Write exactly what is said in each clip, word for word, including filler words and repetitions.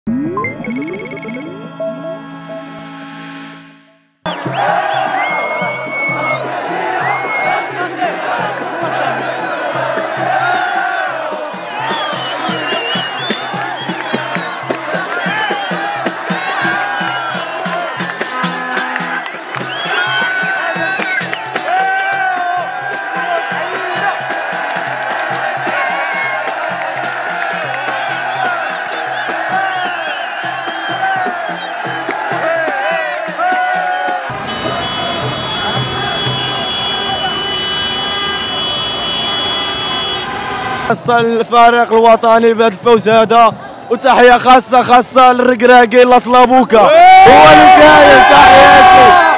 خاصة للفريق الوطني بهذا الفوز هذا، وتحية خاصة خاصة للركراكي لاسلافوكا هو اللي كاين. تحياتي.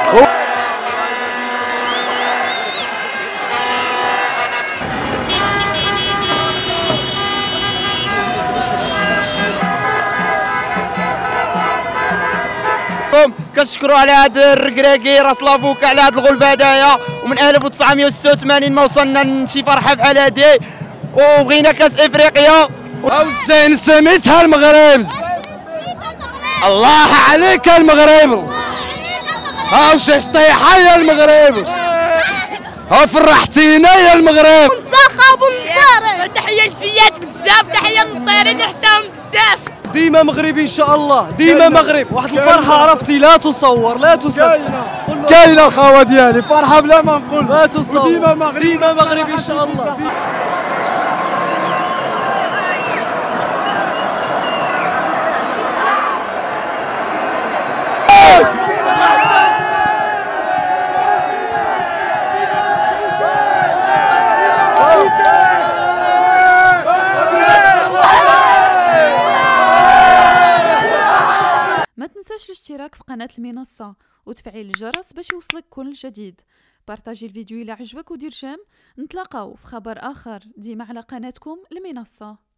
كنشكروا على هذا الركراكي راسلافوكا على هذا الغلبة هذايا، ومن ألف وتسعمية وستة وثمانين ما وصلنا لشي فرحة بحال هادي، وبغينا كاس افريقيا. او زين سميتها المغرب. الله عليك المغرب. هاو شاش طيحه يا المغرب. ها فرحتينا يا المغرب. منتخب ونصاري. تحيه لزياد بزاف، تحيه للنصيري اللي حشاهم بزاف. ديما مغربي ان شاء الله، ديما مغرب. واحد الفرحه عرفتي لا تصور، لا تصور. كاينه الخاوه ديالي، فرحه بلا ما نقول لا تصور. ديما مغربي، ديما مغربي ان شاء الله. ما تنساش الاشتراك في قناة المنصة وتفعيل الجرس باش يوصلك كل جديد. بارطاجي الفيديو إلى عجبك ودير جيم. نتلاقاو في خبر آخر ديما على قناتكم المنصة.